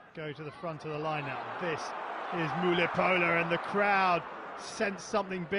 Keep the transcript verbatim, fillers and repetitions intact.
go to the front of the line now. This is Mulipola, and the crowd sense something big.